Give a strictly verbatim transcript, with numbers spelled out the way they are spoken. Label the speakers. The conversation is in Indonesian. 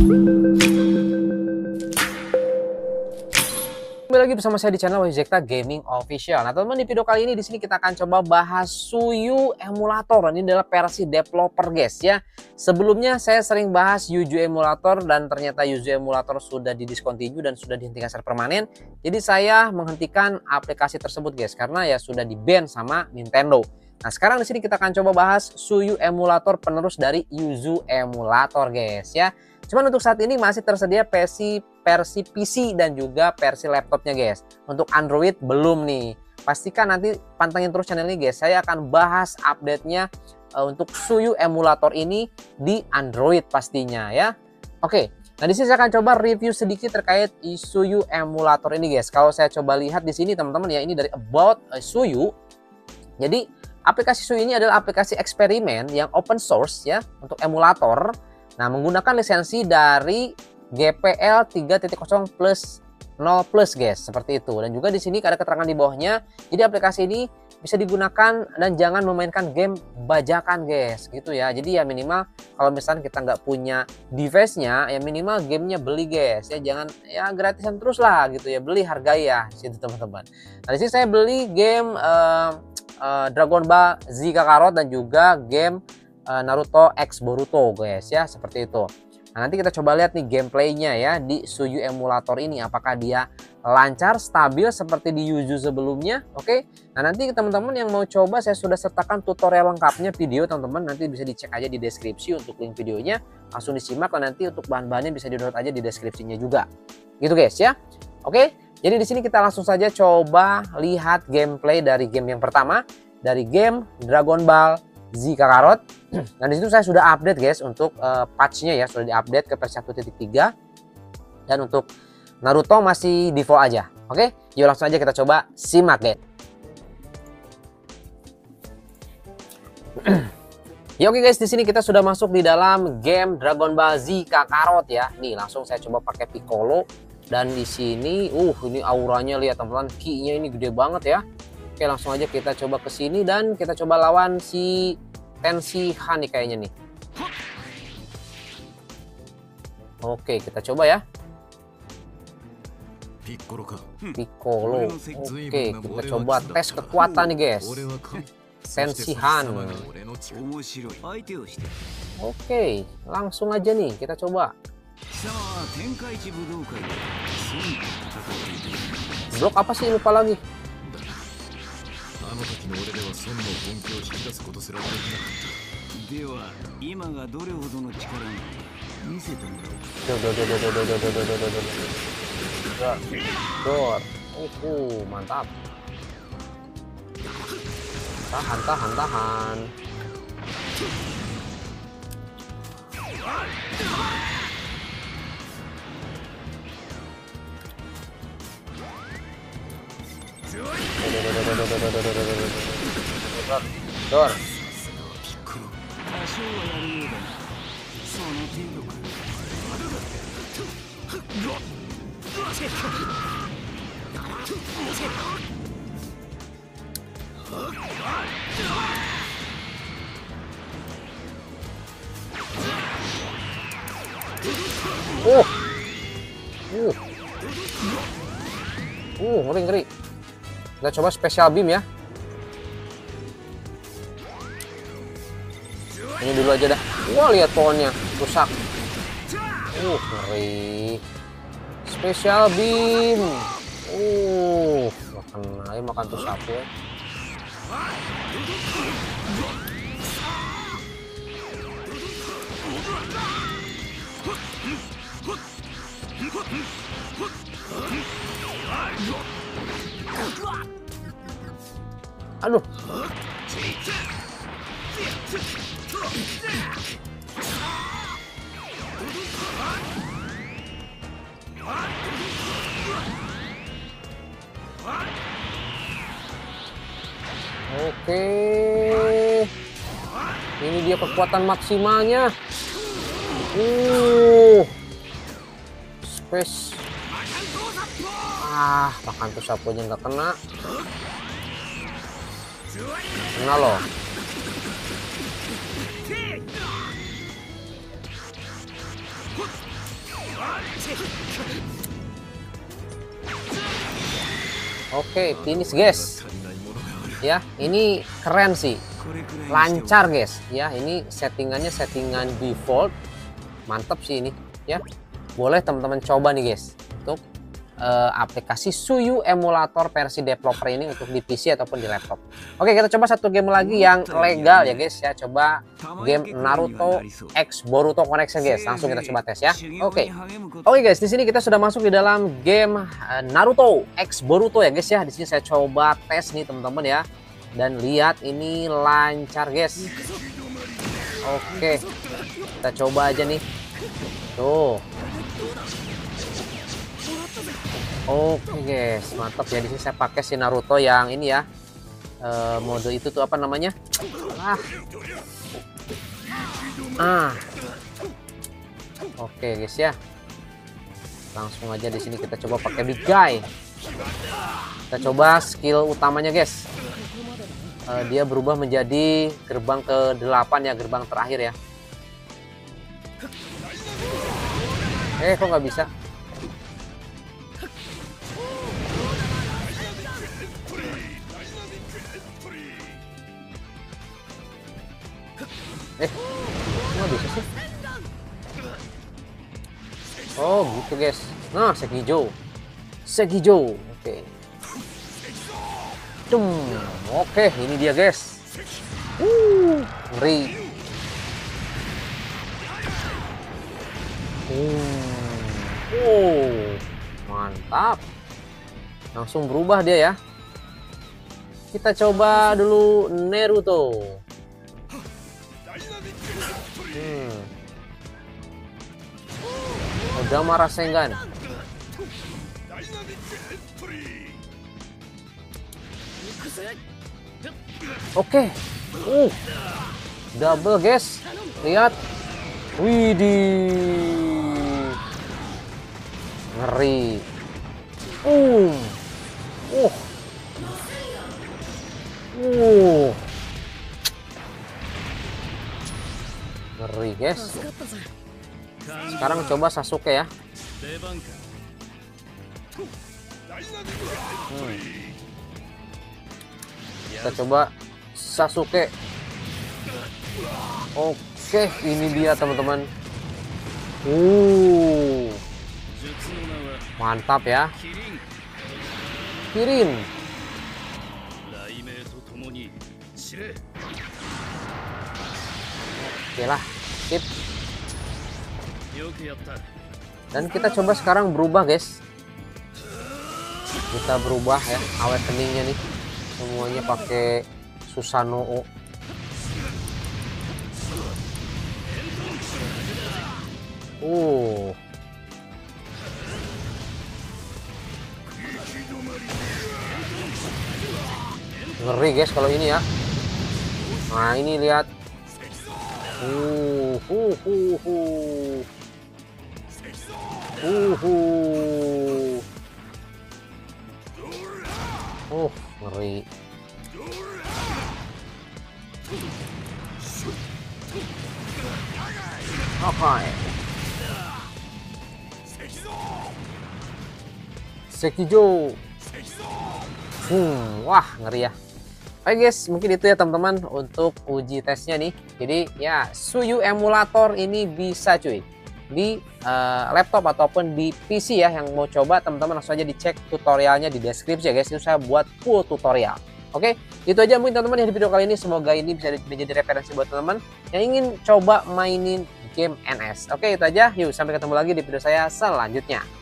Speaker 1: Kembali lagi bersama saya di channel Wahyu Gaming Official. Nah teman-teman, di video kali ini di sini kita akan coba bahas Suyu Emulator. Ini adalah versi developer guys ya. Sebelumnya saya sering bahas Yuzu Emulator dan ternyata Yuzu Emulator sudah didiscontinue dan sudah dihentikan secara permanen. Jadi saya menghentikan aplikasi tersebut guys karena ya sudah di-ban sama Nintendo. Nah sekarang di sini kita akan coba bahas Suyu Emulator, penerus dari Yuzu Emulator guys ya. Cuman untuk saat ini masih tersedia versi versi P C dan juga versi laptopnya guys. Untuk Android belum nih. Pastikan nanti pantengin terus channel ini guys. Saya akan bahas update-nya uh, untuk Suyu Emulator ini di Android pastinya ya. Oke. Nah di sini saya akan coba review sedikit terkait Suyu Emulator ini guys. Kalau saya coba lihat di sini teman-teman ya, ini dari About Suyu. Jadi aplikasi Suyu ini adalah aplikasi eksperimen yang open source ya untuk emulator. Nah, menggunakan lisensi dari G P L tiga titik nol plus nol plus guys, seperti itu. Dan juga di sini ada keterangan di bawahnya. Jadi aplikasi ini bisa digunakan dan jangan memainkan game bajakan guys, gitu ya. Jadi ya minimal kalau misalnya kita nggak punya device-nya, ya minimal gamenya beli guys. Ya jangan ya gratisan terus lah gitu ya, beli hargai ya, situ teman-teman. Nah, di sini saya beli game uh, uh, Dragon Ball Z Kakarot dan juga game Naruto X Boruto guys ya, seperti itu. Nah, nanti kita coba lihat nih gameplaynya ya di Suyu Emulator ini, apakah dia lancar, stabil seperti di Yuzu sebelumnya. Oke. Nah, nanti teman-teman yang mau coba saya sudah sertakan tutorial lengkapnya video teman-teman, nanti bisa dicek aja di deskripsi untuk link videonya, langsung disimak. Dan nanti untuk bahan-bahannya bisa di-download aja di deskripsinya juga. Gitu guys ya. Oke. Jadi di sini kita langsung saja coba lihat gameplay dari game yang pertama, dari game Dragon Ball Z Kakarot. Nah disitu saya sudah update guys untuk uh, patchnya ya, sudah diupdate ke versi satu titik tiga. Dan untuk Naruto masih default aja. Oke, yuk langsung aja kita coba simak guys. Ya oke guys, di sini kita sudah masuk di dalam game Dragon Ball Z Kakarot ya. Nih langsung saya coba pakai Piccolo. Dan di sini, uh ini auranya lihat teman-teman, ki-nya ini gede banget ya. Oke, langsung aja kita coba ke sini dan kita coba lawan si Tenshinhan nih kayaknya nih. Oke, kita coba ya. Piccolo. Oke, kita coba tes kekuatan nih guys. Tenshinhan. Oke, langsung aja nih kita coba. Blok apa sih, lupa lagi. Uh, mantap. Tahan, tahan, tahan. Dor. Oh. Uh. Uh, ngeri ngeri. Kita coba special beam ya. Ini dulu aja dah. Wah, lihat pohonnya rusak. Uh, ngeri. Special beam. Uh, makan ayo makan tuh sapu ya. Aduh. Oke. Ini dia kekuatan maksimalnya. Uh. Space. Ah, makan tuh sapunya nggak kena. Kena loh. Oke, finish guys. Ya, ini keren sih. Lancar guys. Ya, ini settingannya settingan default. Mantap sih ini, ya. Boleh teman-teman coba nih guys untuk uh, aplikasi Suyu emulator versi developer ini untuk di P C ataupun di laptop. Oke, kita coba satu game lagi yang legal ya guys ya. Coba game Naruto X Boruto Connection guys. Langsung kita coba tes ya. Oke. Oke guys, di sini kita sudah masuk di dalam game uh, Naruto X Boruto ya guys ya. Di sini saya coba tes nih teman-teman ya. Dan lihat ini lancar guys. Oke. Kita coba aja nih. Tuh. Oke guys, mantap ya. Di sini saya pakai si Naruto yang ini ya, e, mode itu tuh apa namanya? Ah, ah. Oke guys ya, langsung aja di sini kita coba pakai Big Guy. Kita coba skill utamanya guys. E, dia berubah menjadi gerbang ke delapan ya, gerbang terakhir ya. Eh kok nggak bisa? Eh, nggak bisa sih. Oh gitu guys. Nah, Sekijo, Sekijo. Oke. Cum. Oke, ini dia guys. Uh, ngeri. Uh. Oh, mantap. Langsung berubah dia ya. Kita coba dulu Naruto. Hmm. Odama Rasengan. Oke. Uh. Double guys. Lihat. Widih. Ngeri. Uh. Uh. Uh. Ngeri guys. Sekarang coba Sasuke ya. Hmm. Kita coba Sasuke. Oke, ini dia teman-teman. Uh. Mantap ya. Kirin. Oke lah, sip. Dan kita coba sekarang berubah guys. Kita berubah ya, awakeningnya nih. Semuanya pakai Susanoo. Uh. Ngeri guys kalau ini ya. Nah ini lihat. Uh, uh, uh, uh. Uh, uh. Uh, ngeri. Oke. Sekijo. Hmm, wah ngeri ya. Oke guys, mungkin itu ya teman-teman untuk uji tesnya nih. Jadi ya Suyu emulator ini bisa cuy di uh, laptop ataupun di P C ya. Yang mau coba teman-teman langsung aja dicek tutorialnya di deskripsi ya guys. Itu saya buat full tutorial. Oke, itu aja mungkin teman-teman ya di video kali ini. Semoga ini bisa menjadi referensi buat teman-teman yang ingin coba mainin game N S. Oke, itu aja. Yuk sampai ketemu lagi di video saya selanjutnya.